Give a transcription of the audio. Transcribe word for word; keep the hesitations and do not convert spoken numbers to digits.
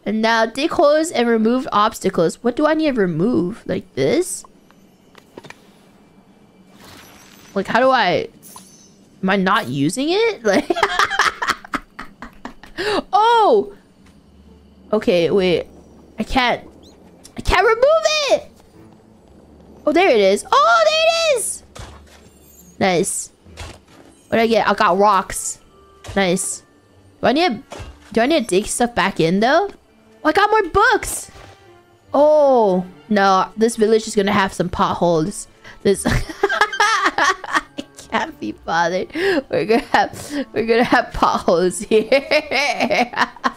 And now dig holes and remove obstacles. What do I need to remove? Like this? Like, how do I... Am I not using it? Like... Oh! Okay, wait. I can't... I can't remove it! Oh, there it is. Oh, there it is! Nice. What did I get? I got rocks. Nice. Do I need to... Do I need to dig stuff back in, though? Oh, I got more books! Oh, no. This village is gonna have some potholes. This... I can't be bothered. We're gonna have... We're gonna have potholes here.